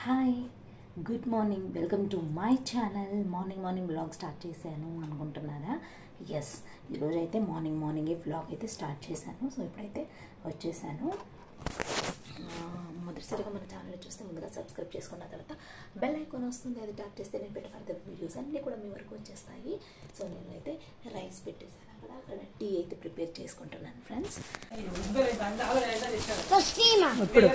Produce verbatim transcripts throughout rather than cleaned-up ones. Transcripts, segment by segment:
Hi good morning, welcome to my channel. Morning morning vlog start చేశాను అనుకుంటున్నారా? Yes, ఈరోజు అయితే మార్నింగ్ మార్నింగే వ్లాగ్ అయితే స్టార్ట్ చేశాను. సో ఇప్పుడైతే వచ్చేసాను. మొదటిసారిగా మన ఛానల్ చూస్తే ముందుగా సబ్స్క్రైబ్ చేసుకున్న తర్వాత బెల్ ఐకాన్ వస్తుంది, అది ట్యాప్ చేస్తే నేను పెట్టే ఫర్దర్ వీడియోస్ అన్నీ కూడా మీ వరకు వచ్చేస్తాయి. సో నేనైతే రైస్ పెట్టేసాను అక్కడ, అక్కడ టీ అయితే ప్రిపేర్ చేసుకుంటున్నాను ఫ్రెండ్స్. ఇప్పుడు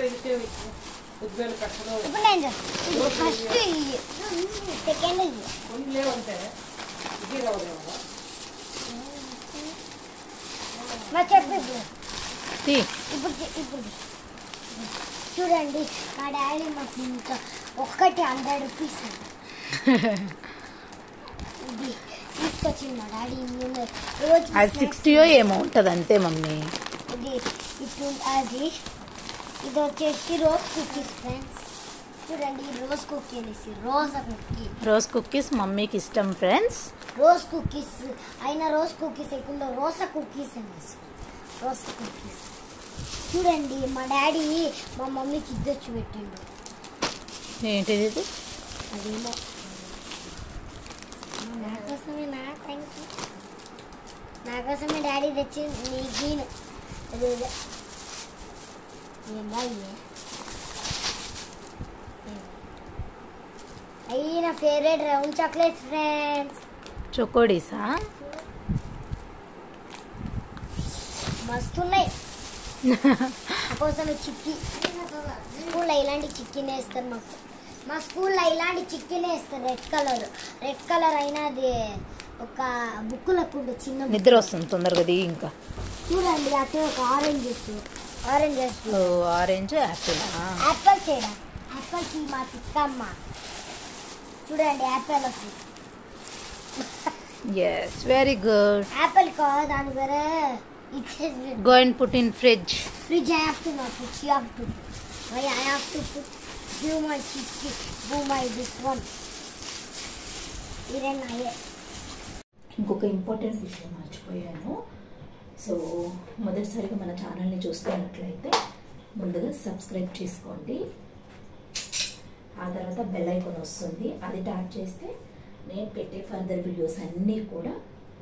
చూడండి, మా డాడీ మాకు ఇంకా ఒక్కటి హండ్రెడ్ రూపీస్ ఇది తీసుకొచ్చింది మా డాడీ. అది సిక్స్టీ ఏమో ఉంటుంది అంతే మమ్మీ. ఇది ఇప్పుడు అది ఇది వచ్చేసి రోజ్ కుకీస్ ఫ్రెండ్స్. చూడండి, రోజ్ కుకీ అనేసి రోజ్ కుకీ రోజ్ కుకీస్ మమ్మీకి ఇష్టం ఫ్రెండ్స్. రోజ్ కుకీస్ అయినా రోజ్ కుకీస్ ఎక్కువ రోసా కుకీస్ అనేసి రోజ్ కుకీస్. చూడండి, మా డాడీ మా మమ్మీకి ఇద్దొచ్చి పెట్టిండు. ఏంటిది ఇది? అదేమో నా కోసమే నా థ్యాంక్ యూ నా కోసమే డాడీ తెచ్చి నీ గీను అదే అయ్యి నా ఫేవరెట్ రౌండ్ చాక్లెట్స్ ఫ్రెండ్స్. చొకోడీసా? మస్తున్నాయి. కోసమే చిక్కీ స్కూల్లో ఇలాంటి చిక్కీనే ఇస్తారు మాకు. మా స్కూల్లో ఇలాంటి చిక్కీనే ఇస్తారు. రెడ్ కలర్ రెడ్ కలర్ అయినా అది ఒక బుక్కులకు ఉంటుంది చిన్న. నిద్ర వస్తుంది తొందరగా దిగి. ఇంకా చూడండి, అటు ఒక orange orange orange apple apple చేయడా యాపిల్ కి మా తిక్కమ్మ. చూడండి, యాపిల్ వస్తుంది. yes very good. యాపిల్ కాదు, దాని వేరే go and put in fridge. fridge I have to not put, you have to put. Why I have to put? Do my chicky, do my this one. Even I. ఇంకొక important విషయం మర్చిపోయాను. So మొదటిసారిగా మన ఛానల్ని చూస్తున్నట్లయితే ముందుగా subscribe చేసుకోండి. ఆ తర్వాత బెల్ ఐకాన్ వస్తుంది, అది ట్యాప్ చేస్తే నేను పెట్టే ఫర్దర్ వీడియోస్ అన్నీ కూడా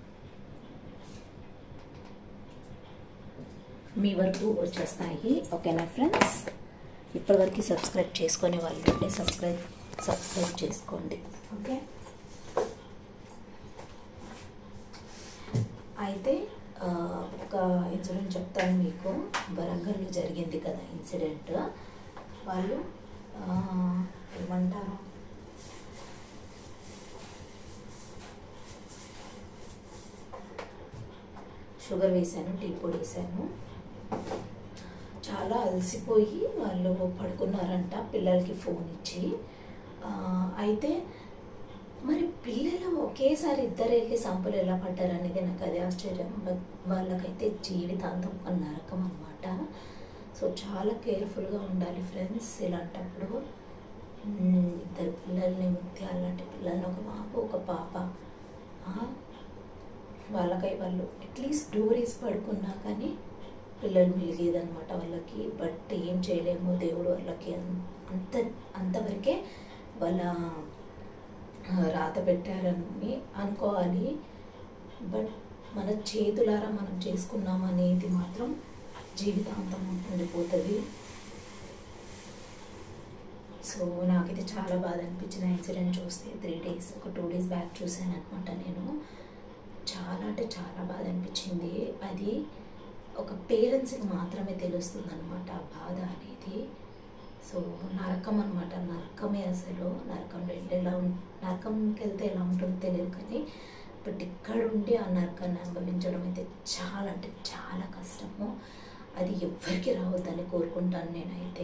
మీ వరకు వచ్చేస్తాయి. ఓకేనా ఫ్రెండ్స్? ఇప్పటివరకు సబ్స్క్రైబ్ చేసుకునే వాళ్ళు ఉంటే సబ్స్క్రైబ్ సబ్స్క్రైబ్ చేసుకోండి. ఓకే, అయితే ఒక ఇన్సిడెంట్ చెప్తాను మీకు. వరంగల్లో జరిగింది కదా ఇన్సిడెంట్. వాళ్ళు ఏమంటారు, షుగర్ వేసాను, టీ పొడి వేసాను. చాలా అలసిపోయి వాళ్ళు పడుకున్నారంట పిల్లలకి ఫోన్ ఇచ్చి. అయితే మరి పిల్లలు ఒకేసారి ఇద్దరు వెళ్ళి సంపులు ఎలా పడ్డారు అనేది నాకు అదే ఆశ్చర్యం. బట్ వాళ్ళకైతే జీవితాంతం ఒక నరకం అనమాట. సో చాలా కేర్ఫుల్గా ఉండాలి ఫ్రెండ్స్ ఇలాంటప్పుడు. ఇద్దరు పిల్లల్ని ముత్యాలు లాంటి పిల్లల్ని, ఒక బాబు ఒక పాప, వాళ్ళకై వాళ్ళు అట్లీస్ట్ డోర్ వేసి పడుకున్నా కానీ పిల్లలు మిలిగేదనమాట వాళ్ళకి. బట్ ఏం చేయలేము, దేవుడు వాళ్ళకి అంత అంతవరకే వాళ్ళ రాత పెట్టారని అనుకోవాలి. బట్ మన చేతులారా మనం చేసుకున్నాం అనేది మాత్రం జీవితాంతం ఉండిపోతుంది. సో నాకైతే చాలా బాధ అనిపించిన ఇన్సిడెంట్ చూస్తే. త్రీ డేస్ ఒక టూ డేస్ బ్యాక్ చూసాను అనమాట నేను. చాలా అంటే చాలా బాధ అనిపించింది. అది ఒక పేరెంట్స్కి మాత్రమే తెలుస్తుంది అనమాట ఆ బాధ అనేది. సో నరకం అనమాట, నరకమే అసలు. నరకంలో వెళ్ళి ఎలా నరకంకి వెళ్తే ఎలా ఉంటుందో తెలియదు కానీ బట్ ఇక్కడ ఉండి ఆ నరకాన్ని అనుభవించడం అయితే చాలా అంటే చాలా కష్టము. అది ఎవ్వరికి రావద్దని కోరుకుంటాను నేనైతే.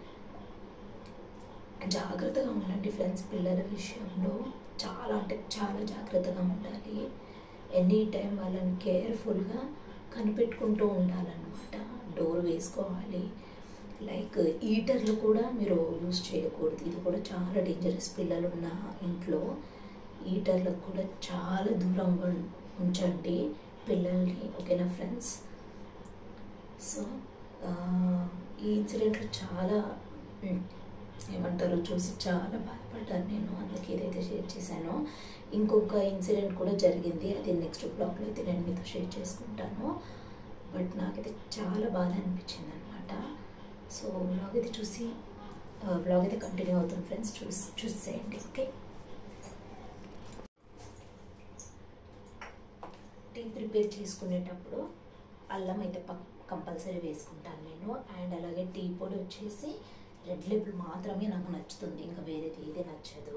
జాగ్రత్తగా ఉండండి ఫ్రెండ్స్, పిల్లల విషయంలో చాలా అంటే చాలా జాగ్రత్తగా ఉండాలి. ఎనీ టైం వాళ్ళని కేర్ఫుల్గా కనిపెట్టుకుంటూ ఉండాలన్నమాట. డోర్ వేసుకోవాలి. లైక్ హీటర్లు కూడా మీరు యూజ్ చేయకూడదు, ఇది కూడా చాలా డేంజరస్. పిల్లలు ఉన్న ఇంట్లో హీటర్లకు కూడా చాలా దూరంగా ఉంచండి పిల్లల్ని. ఓకేనా ఫ్రెండ్స్? సో ఈ ఇన్సిడెంట్లో చాలా ఏమంటారు చూసి చాలా బాధపడ్డాను నేను, అందుకే ఇదైతే షేర్ చేశాను. ఇంకొక ఇన్సిడెంట్ కూడా జరిగింది, అది నెక్స్ట్ బ్లాగ్లో అయితే నేను మీతో షేర్ చేసుకుంటాను. బట్ నాకైతే చాలా బాధ అనిపించింది అనమాట. సో బ్లాగ్ అయితే చూసి బ్లాగ్ అయితే కంటిన్యూ అవుతుంది ఫ్రెండ్స్, చూసి చూసేయండి. ఓకే, టీ ప్రిపేర్ చేసుకునేటప్పుడు అల్లం అయితే పక్ కంపల్సరీ వేసుకుంటాను నేను. అండ్ అలాగే టీ పొడి వచ్చేసి రెడ్ లేబుల్ మాత్రమే నాకు నచ్చుతుంది, ఇంకా వేరేది ఏది నచ్చదు.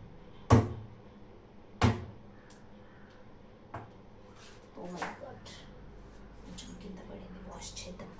ఓ మై గాడ్, కొంచెం కింద పడింది, వాష్ చేద్దాం.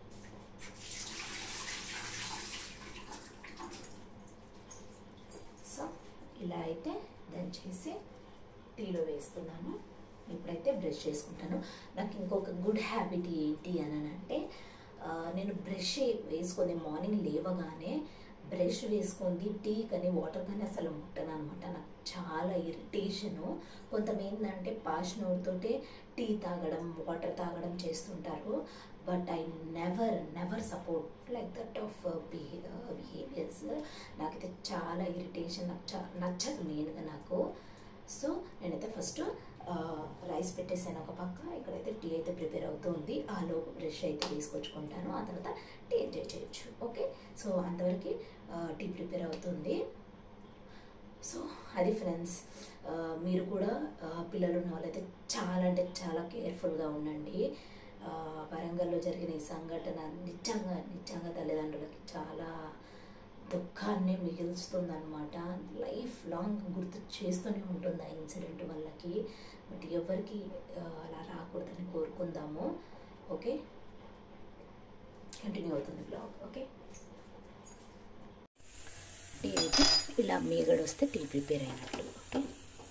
సో ఇలా అయితే దంచేసి టీలో వేస్తున్నాను. ఇప్పుడైతే బ్రష్ చేసుకుంటాను. నాకు ఇంకొక గుడ్ హ్యాబిట్ ఏంటి అని అంటే, నేను బ్రష్ వేసుకొని మార్నింగ్ లేవగానే బ్రష్ వేసుకుంది టీ కానీ వాటర్ కానీ అసలు ముట్టను అనమాట. నాకు చాలా ఇరిటేషను. కొంతమంది ఏంటంటే పాష్ నోటితోటే టీ తాగడం వాటర్ తాగడం చేస్తుంటారు. But I never never support like that of behaviours. నాకైతే చాలా ఇరిటేషన్, నాకు చా నచ్చదు మెయిన్గా నాకు. సో నేనైతే ఫస్ట్ రైస్ పెట్టేసాను ఒక పక్క, ఇక్కడైతే టీ అయితే ప్రిపేర్ అవుతుంది. ఆ లోపు బ్రష్ అయితే తీసుకొచ్చుకుంటాను, ఆ తర్వాత టీ ఎంజాయ్ చేయొచ్చు. ఓకే, సో అంతవరకు టీ ప్రిపేర్ అవుతుంది. సో అది ఫ్రెండ్స్, మీరు కూడా పిల్లలు ఉన్న వాళ్ళైతే చాలా అంటే చాలా కేర్ఫుల్గా ఉండండి. వరంగల్లో జరిగిన ఈ సంఘటన నిజంగా నిజంగా తల్లిదండ్రులకి చాలా దుఃఖాన్ని మిగిల్స్తుంది అనమాట. లైఫ్ లాంగ్ గుర్తు చేస్తూనే ఉంటుంది ఆ ఇన్సిడెంట్ వాళ్ళకి. బట్ ఎవరికి అలా రాకూడదని కోరుకుందాము. ఓకే, కంటిన్యూ అవుతుంది బ్లాగ్. ఓకే, టీ అయితే ఇలా మీగడ వస్తే టీ ప్రిపేర్ అయినట్లు. ఓకే,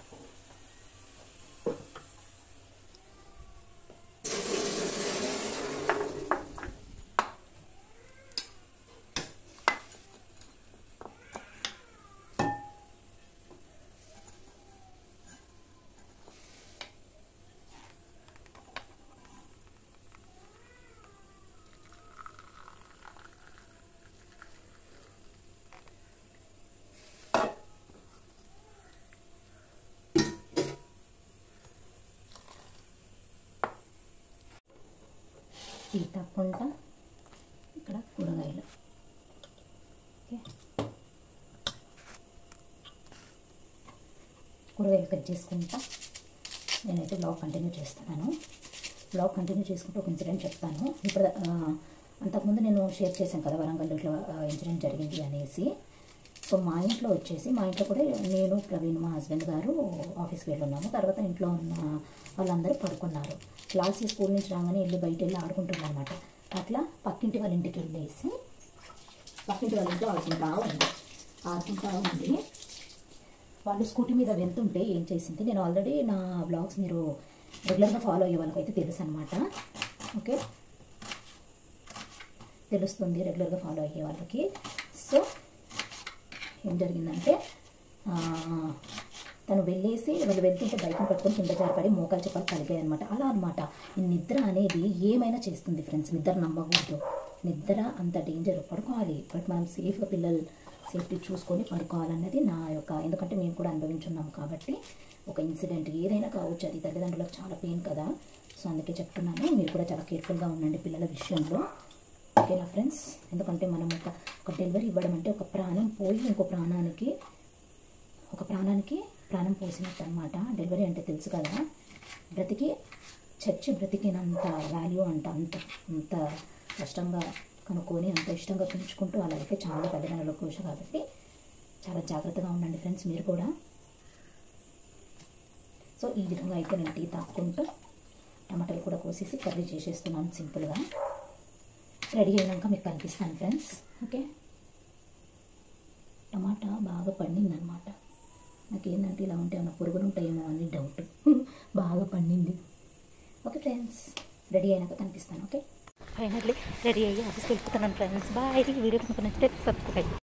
టీ తప్పకుండా ఇక్కడ కూరగాయలు. ఓకే, కూరగాయలు కట్ చేసుకుంటా నేనైతే బ్లాగ్ కంటిన్యూ చేస్తున్నాను. బ్లాగ్ కంటిన్యూ చేసుకుంటూ ఒక ఇన్సిడెంట్ చెప్తాను. ఇప్పుడు అంతకుముందు నేను షేర్ చేశాను కదా వరంగల్లో ఇట్లా ఇన్సిడెంట్ జరిగింది అనేసి. సో మా ఇంట్లో వచ్చేసి మా ఇంట్లో కూడా నేను ప్రవీణ్ మా హస్బెండ్ గారు ఆఫీస్కి వెళ్ళి ఉన్నాము. తర్వాత ఇంట్లో ఉన్న వాళ్ళందరూ పడుకున్నారు. క్లాస్ స్కూల్ నుంచి రాగానే వెళ్ళి బయట వెళ్ళి ఆడుకుంటున్నాను అనమాట. అట్లా పక్కింటి వాళ్ళ ఇంటికి వెళ్ళేసి పక్కింటి వాళ్ళ ఇంట్లో ఆడుకుంటా ఉంది ఆడుకుంటా ఉంది వాళ్ళు స్కూటీ మీద వెళ్తుంటే ఏం చేసింది, నేను ఆల్రెడీ నా బ్లాగ్స్ మీరు రెగ్యులర్గా ఫాలో అయ్యే వాళ్ళకైతే తెలుసు అనమాట. ఓకే, తెలుస్తుంది రెగ్యులర్గా ఫాలో అయ్యే వాళ్ళకి. సో ఏం జరిగిందంటే తను వెళ్ళేసి వాళ్ళు వెళ్తుంటే బైక్ని పట్టుకొని కింద జారిపడి మోకాలు చెప్పాలి కలిగాయి అనమాట. అలా అనమాట ఈ నిద్ర అనేది ఏమైనా చేస్తుంది ఫ్రెండ్స్. నిద్ర నమ్మకూడదు, నిద్ర అంత డేంజర్. పడుకోవాలి, బట్ మనం సేఫ్గా పిల్లలు సేఫ్టీ చూసుకొని పడుకోవాలన్నది నా యొక్క, ఎందుకంటే మేము కూడా అనుభవించున్నాము కాబట్టి. ఒక ఇన్సిడెంట్ ఏదైనా కావచ్చు, అది తల్లిదండ్రులకు చాలా పెయిన్ కదా. సో అందుకే చెప్తున్నాను, మీరు కూడా చాలా కేర్ఫుల్గా ఉండండి పిల్లల విషయంలో. ఓకేనా ఫ్రెండ్స్, ఎందుకంటే మనం ఒక ఒక డెలివరీ ఇవ్వడం అంటే ఒక ప్రాణం పోయి ఇంకో ప్రాణానికి ఒక ప్రాణానికి ప్రాణం పోసినట్టు అనమాట. డెలివరీ అంటే తెలుసు కదా, బ్రతికి చచ్చి బ్రతికినంత వాల్యూ అంట, అంత అంత కష్టంగా కనుక్కొని అంత ఇష్టంగా పెంచుకుంటూ అలా అయితే చాలా తల్లిదండ్రుల కోశ కాబట్టి చాలా జాగ్రత్తగా ఉండండి ఫ్రెండ్స్ మీరు కూడా. సో ఈ విధంగా అయితే నేను టీ తాక్కుంటూ టమాటాలు కూడా కోసేసి కర్రీ చేసేస్తున్నాను సింపుల్గా. రెడీ అయినాక మీకు కనిపిస్తాను ఫ్రెండ్స్. ఓకే, టమాటా బాగా పండిందనమాట. నాకేంటంటే ఇలా ఉంటే ఏమైనా పురుగులు ఉంటాయేమో అని డౌట్. బాగా పండింది. ఓకే ఫ్రెండ్స్, రెడీ అయినాక కనిపిస్తాను. ఓకే, ఫైనల్లీ రెడీ అయ్యి ఆఫీస్కి వెళ్ళిపోతున్నాను ఫ్రెండ్స్. బాయ్. వీడియో కనుక నచ్చితే సబ్స్క్రైబ్.